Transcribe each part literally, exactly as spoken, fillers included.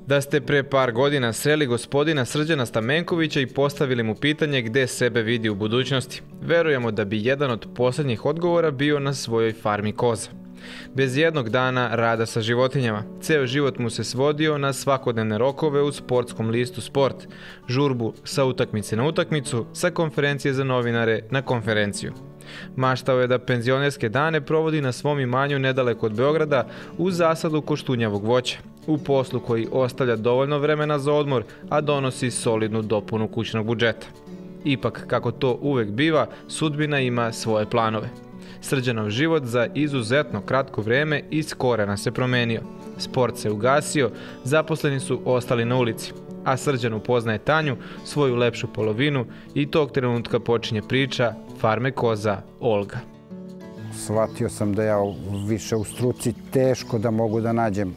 Da ste pre par godina sreli gospodina Srđana Stamenkovića i postavili mu pitanje gde sebe vidi u budućnosti, verujemo da bi jedan od posljednjih odgovora bio na svojoj farmi koza. Bez jednog dana rada sa životinjama, ceo život mu se svodio na svakodnevne rokove u sportskom listu Sport, žurbu sa utakmice na utakmicu, sa konferencije za novinare na konferenciju. Maštao je da penzionerske dane provodi na svom imanju nedaleko od Beograda u zasadu koštunjavog voća, u poslu koji ostavlja dovoljno vremena za odmor, a donosi solidnu dopunu kućnog budžeta. Ipak, kako to uvek biva, sudbina ima svoje planove. Srđanov život za izuzetno kratko vreme iz korena se promenio. Sport se ugasio, zaposleni su ostali na ulici, a Srđan upoznaje Tanju, svoju lepšu polovinu, i tog trenutka počinje priča farme koza Olga. Shvatio sam da ja više u struci teško da mogu da nađem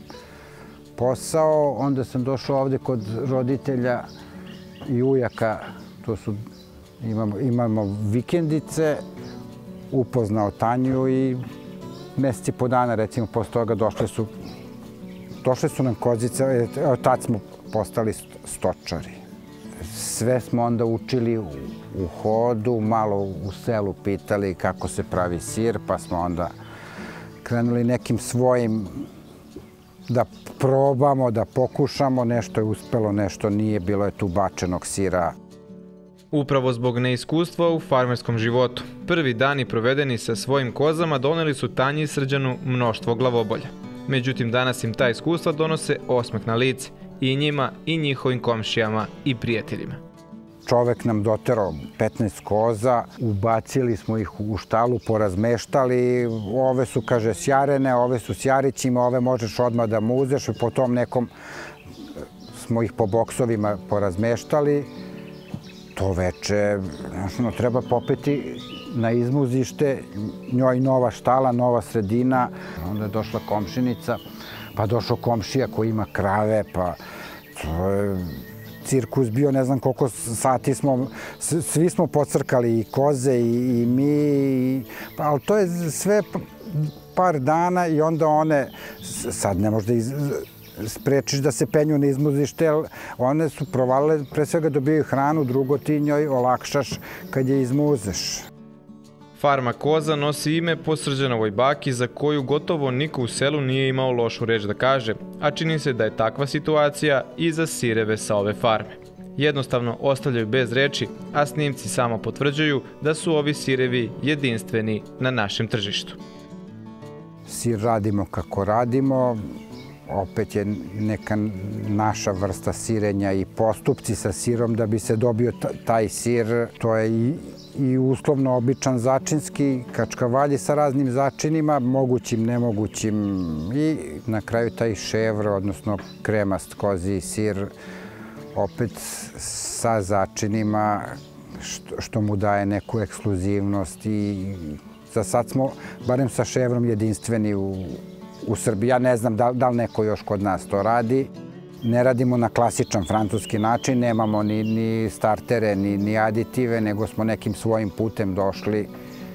posao. Onda sam došao ovde kod roditelja i ujaka, to su, imamo, imamo vikendice, upoznao Tanju i meseci po dana, recimo, posle toga došle su, došle su nam kozice, evo tad smo postali stočari. Sve smo onda učili u hodu, malo u selu pitali kako se pravi sir, pa smo onda krenuli nekim svojim da probamo, da pokušamo. Nešto je uspelo, nešto nije, bilo je tu bačenog sira. Upravo zbog neiskustva u farmerskom životu, prvi dani provedeni sa svojim kozama doneli su Tanji i Srđanu mnoštvo glavobolja. Međutim, danas im ta iskustva donose osmeh na lice, i njima, i njihovim komšijama i prijateljima. Čovek nam doterao petnaest koza, ubacili smo ih u štalu, porazmeštali. Ove su, kaže, sjarene, ove su sjarićima, ove možeš odmah da muzeš. Po tom nekom smo ih po boksovima porazmeštali. To veče, znaš, treba popeti na izmuzište, njoj nova štala, nova sredina. Onda je došla komšinica, pa došao komšija koji ima krave, pa to je cirkus bio, ne znam koliko sati smo, svi smo pocrkali, i koze, i, i mi, pa, ali to je sve par dana i onda one, sad ne možda iz, sprečiš da se penju na izmuzište, jer one su provalile, pre svega dobijaju hranu, drugo ti njoj olakšaš kad je izmuzeš. Farma koza nosi ime po Srđanovoj baki za koju gotovo niko u selu nije imao lošu reč da kaže, a čini se da je takva situacija i za sireve sa ove farme. Jednostavno ostavljaju bez reči, a snimci samo potvrđuju da su ovi sirevi jedinstveni na našem tržištu. Sir radimo kako radimo, opet je neka naša vrsta sirenja i postupci sa sirom da bi se dobio taj sir. To je i, i uslovno običan začinski, kačkavalji sa raznim začinima, mogućim, nemogućim, i na kraju taj ševr, odnosno kremast kozji sir, opet sa začinima što, što mu daje neku ekskluzivnost. I za sad smo, barem sa ševrom, jedinstveni u u Srbiji. Ja ne znam da, da li neko još kod nas to radi. Ne radimo na klasičan francuski način, nemamo ni, ni startere, ni, ni aditive, nego smo nekim svojim putem došli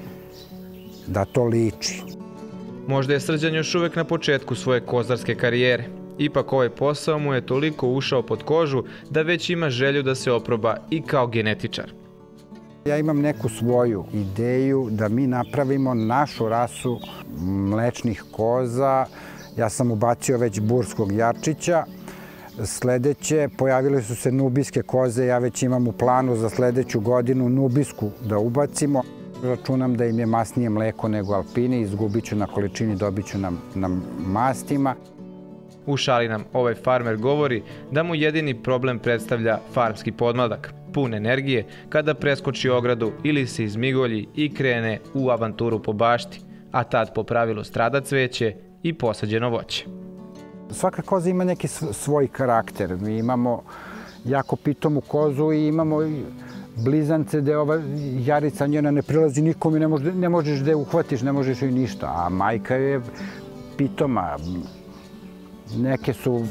da to liči. Možda je Srđan još uvek na početku svoje kozarske karijere. Ipak ovaj posao mu je toliko ušao pod kožu da već ima želju da se oproba i kao genetičar. Ja imam neku svoju ideju da mi napravimo našu rasu mlečnih koza. Ja sam ubacio već burskog jarčića. Sledeće, pojavile su se nubijske koze. Ja već imam u planu za sledeću godinu nubijsku da ubacimo. Računam da im je masnije mleko nego alpini. Izgubit ću na količini, dobit ću na, na mastima. U šali nam ovaj farmer govori da mu jedini problem predstavlja farmski podmladak, pun energije kada preskoči ogradu ili se izmigolji i krene u avanturu po bašti, a tad po pravilu strada cveće i posađeno voće. Svaka koza ima neki svoj karakter. Mi imamo jako pitomu kozu i imamo blizance gde ova jarica njena ne prilazi nikom i ne, možde, ne možeš da je uhvatiš, ne možeš joj ništa, a majka je pitoma. Neke su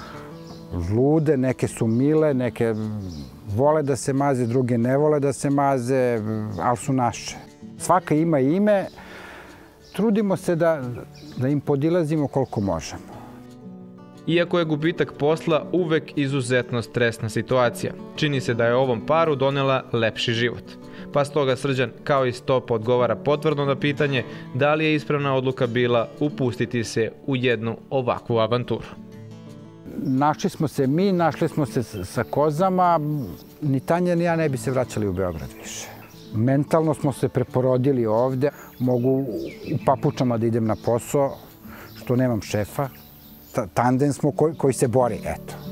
lude, neke su mile, neke vole da se maze, druge ne vole da se maze, ali su naše. Svaka ima ime, trudimo se da, da im podilazimo koliko možemo. Iako je gubitak posla uvek izuzetno stresna situacija, čini se da je ovom paru donela lepši život. Pa stoga Srđan, kao i Stopa, odgovara potvrdno na pitanje da li je ispravna odluka bila upustiti se u jednu ovakvu avanturu. Našli smo se mi, našli smo se sa kozama, ni Tanja ni ja ne bi se vraćali u Beograd više. Mentalno smo se preporodili ovde, mogu u papučama da idem na posao, što nemam šefa. Tandem smo koji se bori, eto.